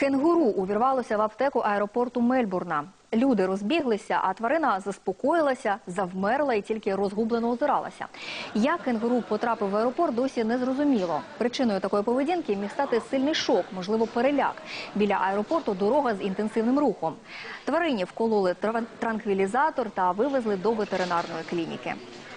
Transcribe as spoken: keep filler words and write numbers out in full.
Кенгуру увірвалося в аптеку аеропорту Мельбурна. Люди розбіглися, а тварина заспокоїлася, завмерла і тільки розгублено озиралася. Як кенгуру потрапив в аеропорт, досі не зрозуміло. Причиною такої поведінки міг стати сильний шок, можливо, переляк. Біля аеропорту дорога з інтенсивним рухом. Тварині вкололи транквілізатор та вивезли до ветеринарної клініки.